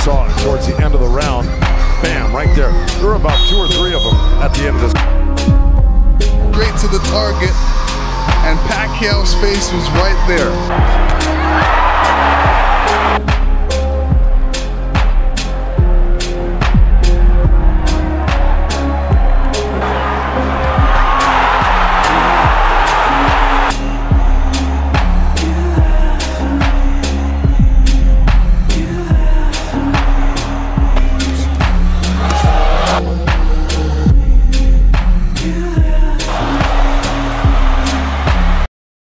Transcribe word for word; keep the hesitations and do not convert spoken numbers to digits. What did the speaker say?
saw towards the end of the round. Bam, right there. There were about two or three of them at the end of this. Straight to the target, and Pacquiao's face was right there.